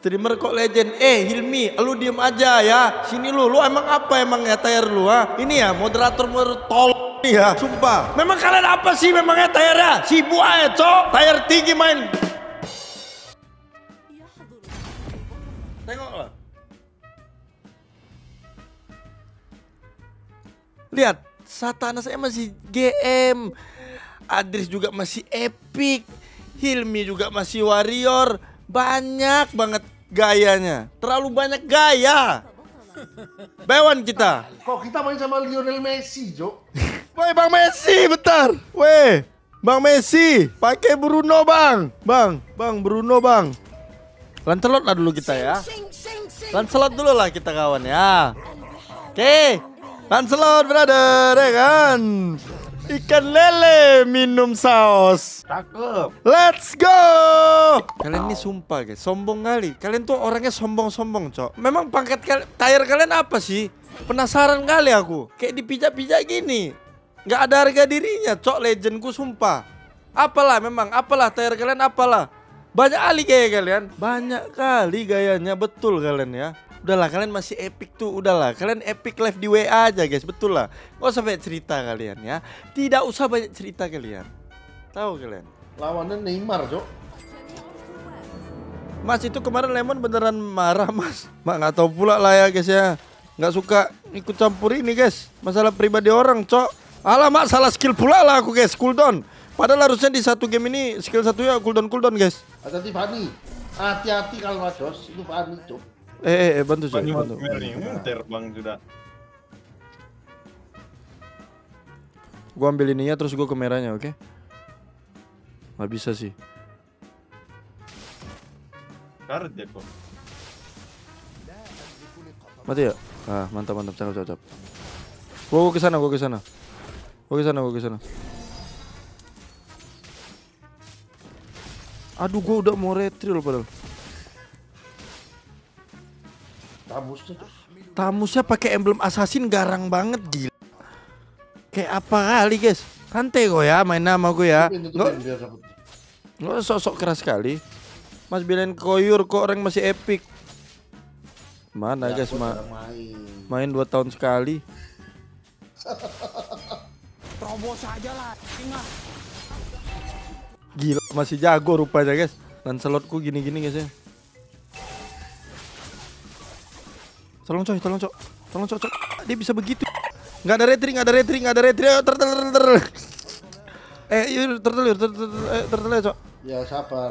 Streamer kok legend. Hilmi, lu diem aja ya. Sini lu emang apa emangnya Tayer lu ha? Ini ya moderator tol ya, sumpah. Memang kalian apa sih memangnya Tayernya? Sibuk aja cok, Tayer tinggi main. Tengoklah. Lihat, Satana saya masih GM. Adris juga masih epic. Hilmi juga masih warrior. Banyak banget gayanya. Terlalu banyak gaya. Bewan kita. Kok kita main sama Lionel Messi, Jo? Woi Bang Messi, bentar. Weh, Bang Messi, pakai Bruno Bang. Bang Bruno Bang. Lancelot lah dulu kita ya. Lancelot dulu lah kita kawan ya. Oke, Lancelot brother ya kan. Ikan lele minum saus. Cakep. Let's go. Kalian ini sumpah guys, sombong kali. Kalian tuh orangnya sombong-sombong cok. Memang pangkat Tayer kalian apa sih? Penasaran kali aku. Kayak dipijak-pijak gini. Nggak ada harga dirinya cok, legendku sumpah. Apalah memang, apalah Tayer kalian apalah. Banyak kali gaya kalian. Banyak kali gayanya, betul kalian ya. Udahlah kalian masih epic tuh, udahlah kalian epic live di WA aja guys, betul lah. Gak usah banyak cerita kalian ya. Tidak usah banyak cerita kalian. Tahu kalian? Lawannya Neymar, Jo. Mas itu kemarin Lemon beneran marah mas. Mak nggak tahu pula lah ya guys ya. Nggak suka ikut campur ini guys. Masalah pribadi orang cok. Alamak salah skill pula lah aku guys, cooldown. Padahal harusnya di satu game ini skill satunya cooldown guys. Hati-hati Fani. Hati-hati kalau ngajos itu Fani, Jo. Bantu coy, bantu. Terbang sudah. Gua ambil ininya terus gua ke merahnya, oke? Nggak bisa sih. Karet ya kok. Mati ya? Ah, mantap, cakep. Gua ke sana. Aduh, gua udah mau retrill padahal. Tamusnya pakai emblem assassin garang banget gila. Kayak apa kali guys? Santai kok ya main nama gue ya. Nggak sok-sok keras sekali. Mas bilang koyur kok orang masih epic. Mana ya, guys main 2 tahun sekali. Terobos aja lah. Gila masih jago rupanya guys. Lancelotku gini-gini guys ya. Tolong cok. Dia bisa begitu. Nggak ada retri. Turtle ya cok. Ya sabar.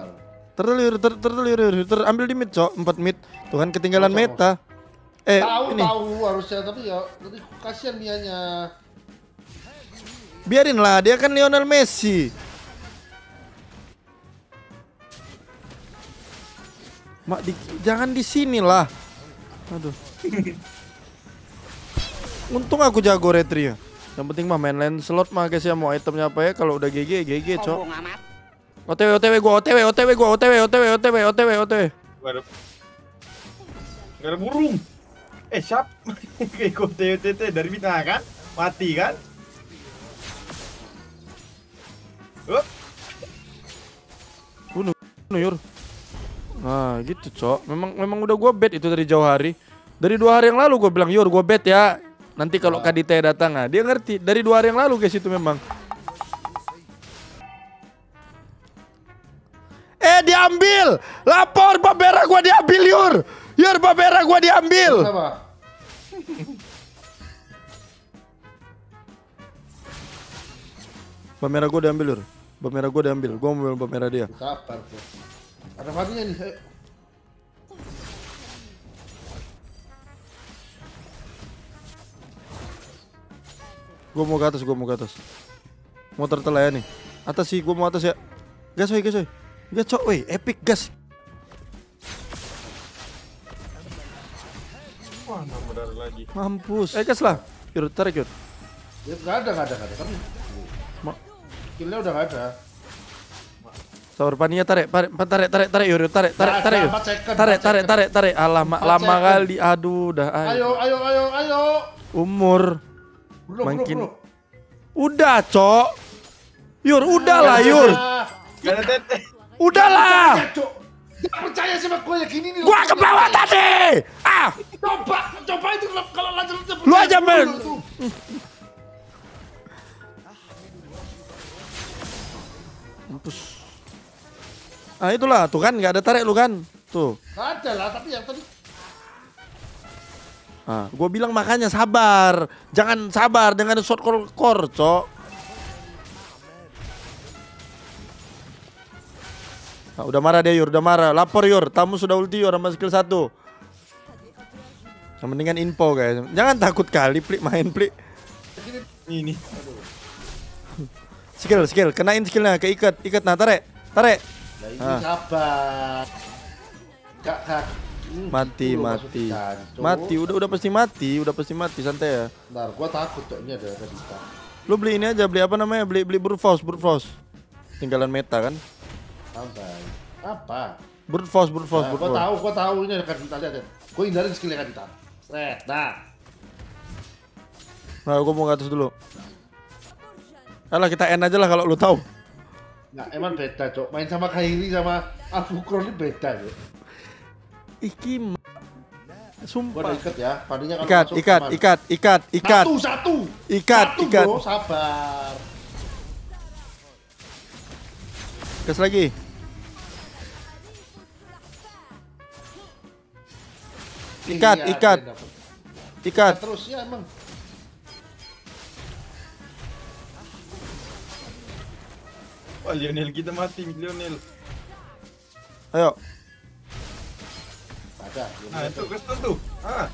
Turtle ambil di mid cok, 4 mid. Tuh kan ketinggalan meta. Tahu harusnya tapi ya nanti kasihan dianya. Biarin lah, dia kan Lionel Messi. Jangan di sini lah. Aduh. Untung aku jago retri ya. Yang penting mah main Lancelot mah guys ya, mau itemnya apa ya, kalau udah GG cok. OTW gua. Gak ada burung. Siap. Ikut TTT dari bintang kan? Mati kan? Bunuh Yur. Nah gitu cok. Memang udah gua bet itu dari jauh hari. Dari 2 hari yang lalu gua bilang Yur gua bet ya. Nanti kalau KDT datang, nah dia ngerti. Dari 2 hari yang lalu guys itu memang. Diambil. Lapor Babera gua diambil Yur. Babera gua diambil. Kenapa? Babera gua diambil Yur. Gua mau ambil Babera dia. Sabar, Jo. Ada Fani nih. Ayo. Gua mau ke atas. Mau turtle ya nih. Atas sih, gua mau atas ya. Gas woy. Gas cok, woi, epic gas. Wah, nambah lagi. Mampus. Gas lah. Yur, tarik Yur. Ya enggak ada kan. Skillnya udah enggak ada. Sabar paninya tarik Yur, tarik Yur. Lama kali. Aduh, dah. Ayo. Umur. Belum. Udah, cok. Yur, udahlah Yur. Gak ada tete. Udahlah. Gak percaya sama gue ya gini nih. Gua ke bawah tadi. Ah, Coba itu kalau lanjut lu aja men. Mampus. Ah itulah, tuh kan nggak ada tarik lu kan, tuh. Gak ada lah, tapi yang tadi. Ah, gue bilang makanya sabar, jangan sabar dengan short core, cok. Nah, udah marah dia Yur, udah marah. Lapor Yur, tamu sudah ulti Yur sama skill 1. Yang mendingan info guys. Jangan takut kali, Plik, main Plik. Ini. Skill, kenain skillnya, keikat, nah tarik. Nah ini sabar. Kak. Mati, udah pasti mati, santai ya. Bentar, gua takut cok, ini ada Radita. Lu beli ini aja, beli apa namanya? Beli brute force. Tinggalan meta kan? Santai. Apa? Brute force. Gua tahu ini ada Radita, lihat. Gua hindarin skillnya Radita. Set, nah. Nah, gua mau ke atas dulu. Alah, kita end aja lah kalau lu tahu. Nah, emang beda cok. Main sama Kairi sama Alfukron ini beda cok. Iki Gua sumpah. udah ikat ya. Padinya kalau Ikat. Satu. Ikat. Bro, sabar. Gas lagi. Ikat. Terus ya emang. Wah, Lionel kita mati, Lionel. Ayo. Ada. Nah, itu kesel tuh. Ah.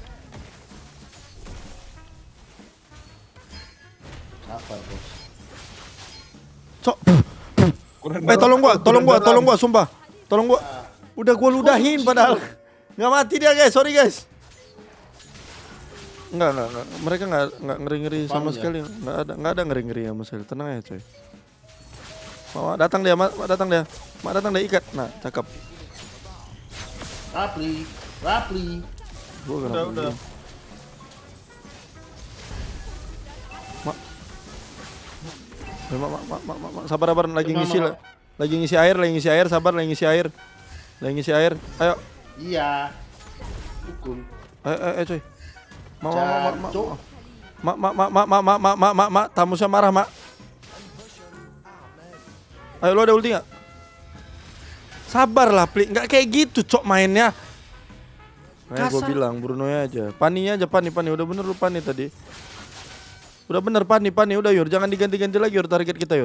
Sabar bos. Cok. Tolong gua, sumpah. Tolong gua. Udah gua ludahin padahal. Nggak mati dia guys, sorry guys. Enggak. Mereka nggak ngeri-ngeri sama sekali. Nggak ada ngeri-ngeri sama sekali. Tenang aja coy. Mak datang dia, ikat. Nah, cakep. Rapli. Udah. Mak, sabar lagi ngisi air, sabar lagi ngisi air. Ayo. Iya. Pukul. Ayo coy. Mak. Tamu saya marah, Mak. Ayo, lo ada ulti nggak? Sabarlah, Plik. Nggak kayak gitu, cok mainnya. Nah, gue bilang Bruno-nya aja. Pani. Udah bener lu pani tadi. Udah bener pani. Udah Yur, jangan diganti-ganti lagi Yur target kita Yur.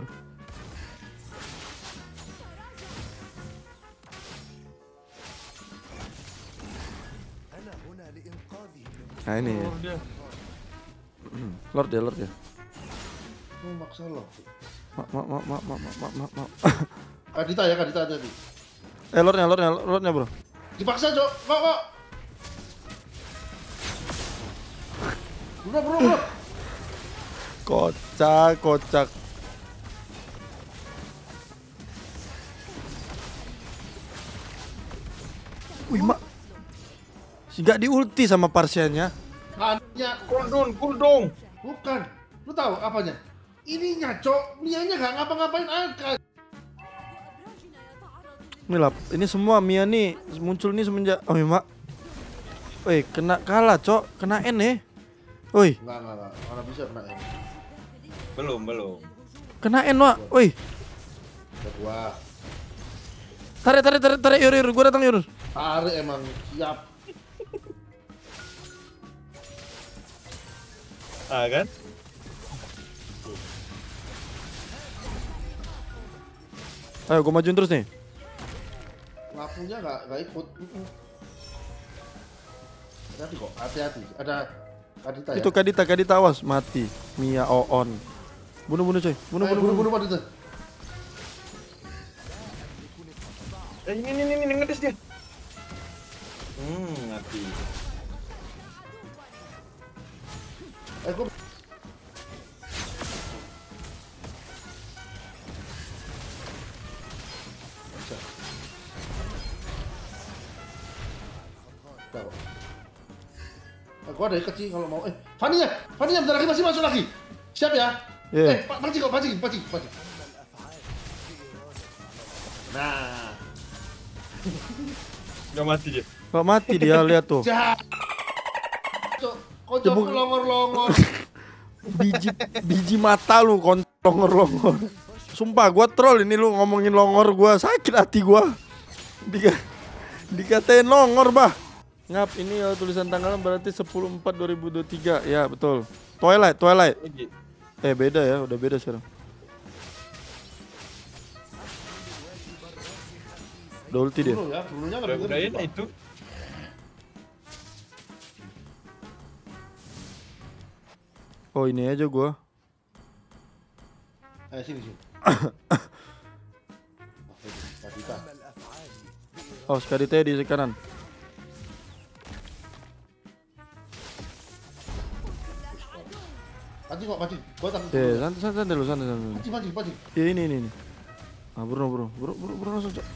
Nah ini ya. Lord ya. Oh, maksa lo. Mak. Kadita tadi. Lordnya bro. Dipaksa, Cok. Kok. Bro. Kocak. Wih, Mak. Nggak diulti sama Parsianya. Hanya Cooldown. bukan. Lu tahu apanya? Ininya, Cok. Mianya nggak ngapa-ngapain aja. Ini semua Mia nih muncul nih semenjak Mak. Woi, kalah, Cok. Kena N nih. Woi. Enggak. Mana bisa kena ini. Belum. Kena N, Mak. Woi. Gua. Tarik Yur. Gua datang Yur. Tarik emang siap. Ah kan? Ayo, gua majuin terus nih. Lampunya nggak ikut. Hati-hati. Ada Kadita ya. Itu Kadita awas mati. Mia on. Bunuh coy. Bunuh Kadita. Ini ngedes dia. Mati. Gua Gua ada ikat sih kalau mau. Fanny-nya bentar lagi masih masuk lagi. Siap ya? Yeah. Pancing. Nah. Udah mati dia. Kok mati dia, lihat tuh. Jahat. Cok, kocok longor-longor. Biji mata lu longor-longor. Sumpah gua troll ini lu ngomongin longor, gua sakit hati gua. Dikatain longor, bah. Ngap, ini ya tulisan tanggalnya berarti 10/4/2023. Ya, betul. Twilight. Beda ya, udah beda sekarang. Udah ulti dia. Dulu ya, dulunya Udah lebih udahin gede, Pak. itu. Oh, ini aja gua. Sini. Oh, sekali teh di kanan. Pancing. Gua tangkap. Santai dulu, santai. Pancing. Ya ini. Ah, Bruno langsung, Cok.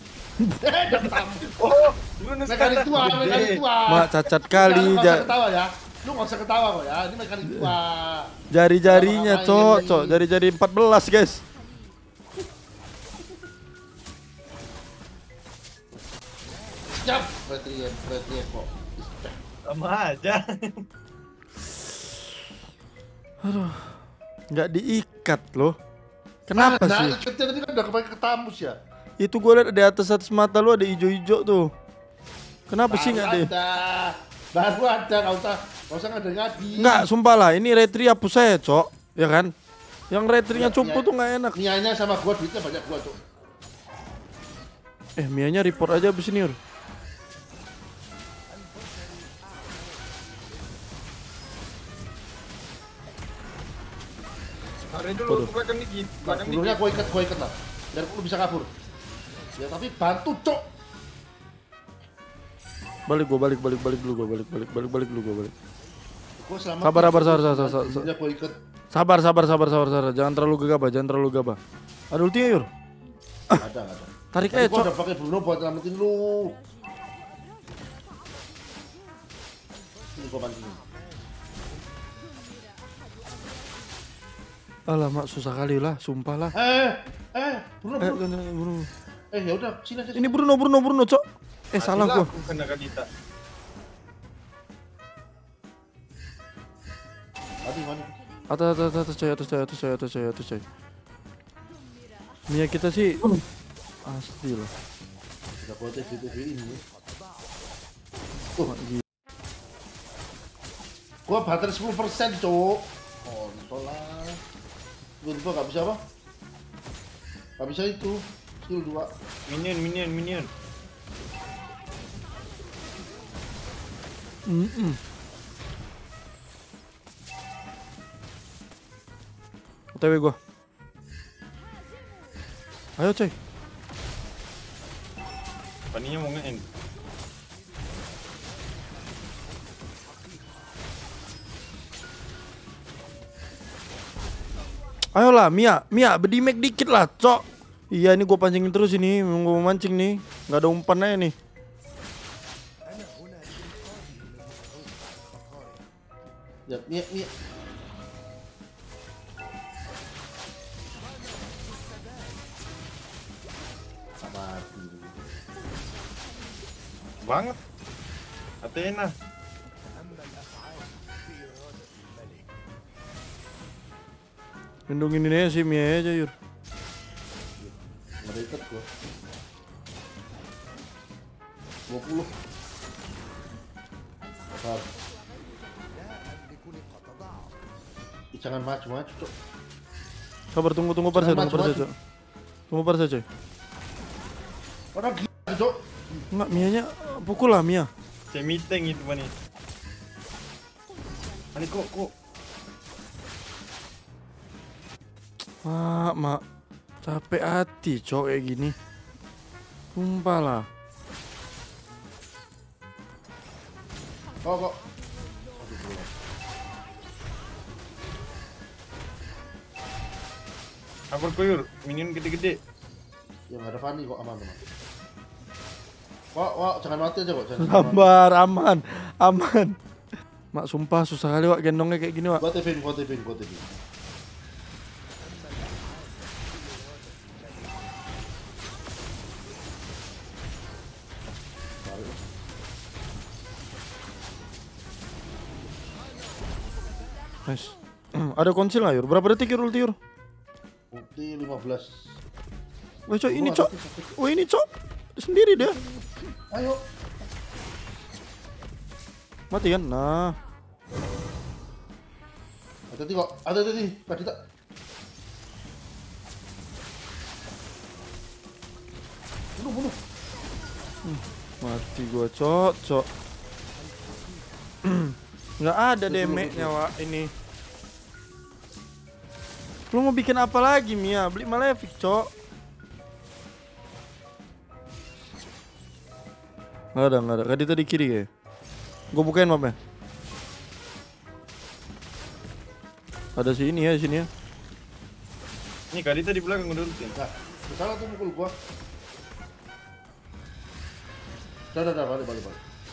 Oh, Bruno Mekanik tua. Mak cacat kali Lu nggak usah ketawa ya. Lu nggak usah ketawa kok ya. Ini mekanik tua. jari-jarinya, Cok. Jari-jari 14, guys. Siap. Retrien kok. sama aja. Nggak diikat loh. Kenapa sih? Nah, ikatnya tadi kan udah kepake ke tamus ya. Itu gue liat di atas mata lu ada hijau-hijau tuh. Kenapa sih nggak deh? Baru ada, nggak usah ngadi. Nggak, sumpah lah. Ini retri hapus saya, Cok. Ya kan? Yang retrinya cupu tuh nggak enak. Mianya sama gua duitnya banyak gua, Cok. Mianya report aja abis ini, Ur. Hari dulu aku makan dikit. Makan Dulunya dikit. gua ikat lah. Biar lu bisa kabur. Ya tapi bantu, Cok. Balik dulu gua balik. Gua selama Sabar. Dulunya gua ikat. Sabar. Jangan terlalu gegabah. Ada ultinya, Yur. Ada. Tarik Tadi aja, gua Cok. udah pakai Bruno buat nyelamatin lu. Ini gua pancing. Alamak, susah kali lah, sumpah lah. Bruno. Ya udah, sini aja. Ini Bruno, Cok. Salah gua. Aku kena Kadita. Mati. Atas coy. Mia kita sih asli loh. Udah gua TV ini. Gua baterai 10%, Cok. Kontol lah. Gue lupa gak bisa apa? Gak bisa itu. Skill 2. Minion. OTW gua. Ayo, coy. Paninya mau nge-end. Ayolah, Mia, bedimek dikit lah, Cok. Iya, ini gua pancingin terus ini, gua mau mancing nih. Nggak ada umpan aja nih. Ya, Mia. Mati. Banget. Athena. Lindungin ini aja sih, Mia aja, Yur. Gak ada ikat gua. 20. Sabar. Jangan maju, Cok. Sabar, tunggu parsa, Cok. Tunggu parsa, coy. Orang gila, Cok. Enggak, Mianya pukul lah, Mia. Semiteng itu Pani. Ani kok. Mak. Capek hati, Cok, kayak gini. Sumpah lah. Kok. Aku koyur, minion gede-gede. Ya nggak ada Fanny kok, aman. Wak, jangan mati aja kok. Sabar, aman. Mak, sumpah susah kali, Wak, gendongnya kayak gini, Wak. Gua TV. Nice. Ada konsil nggak Yur? Berapa detik Yur ulti Yur? Ulti 15. Wah cok ini cok. Wah ini cok. Sendiri dia. Ayo. Mati kan? Nah. Hati-hati kok. Hati-hati. Tadi tak. Bunuh. Mati gua cok. Nggak ada damage-nya Wak ini. Lu mau bikin apa lagi Mia? Beli Malefic cok. Nggak ada. Kadita di kiri kayak. Gue bukain mapnya. Ada sini ya. Ini Kadita di belakang udah ulti. Nah, salah tuh mukul gua. Dah, balik.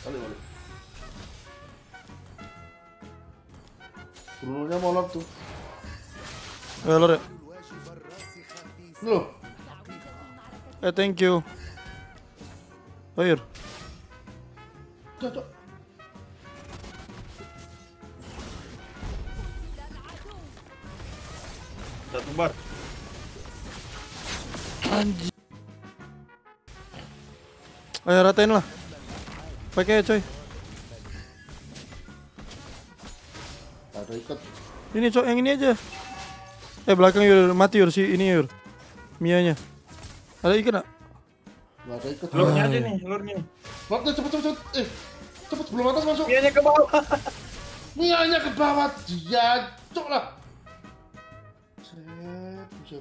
Brunonya mau lap tuh. Lor ya. Loh, Thank you. Oh Yur. cocok. Satu bar. Anjir. Ayo ratain lah. Pakai coy. Ada ikat. Ini cok yang ini aja. Belakang Yur mati Yur si ini Yur. Mianya. Ada ikan nak? Nggak ada ikat. Lurnya aja nih, lurnya. Lapnya cepet. Cepet sebelum atas masuk. Mianya ke bawah. Mianya ke bawah. Dia cok lah. Buset.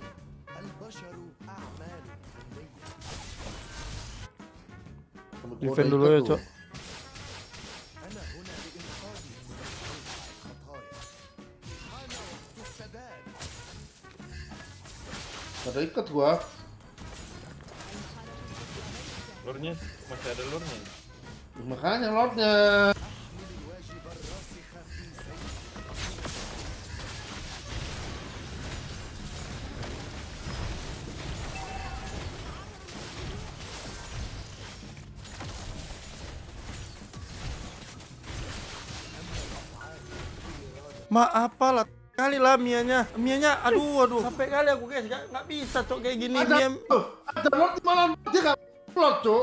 Defend dulu ya cok. Ada ikat gua. Lurnya masih ada lurnya. Makanya lordnya. Apalah kali lah Mianya aduh sampai kali aku guys nggak bisa cok kayak gini Ada lord malah dia nggak lord cok.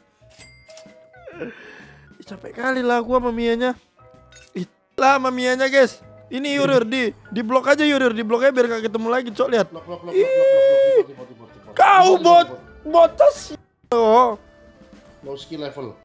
Capek kali lah gua sama Mianya. Lah sama Mianya guys. Ini Yur di blok aja Yur di blok aja biar gak ketemu lagi cok lihat. Blok. Kau botas. Oh. Low skill level.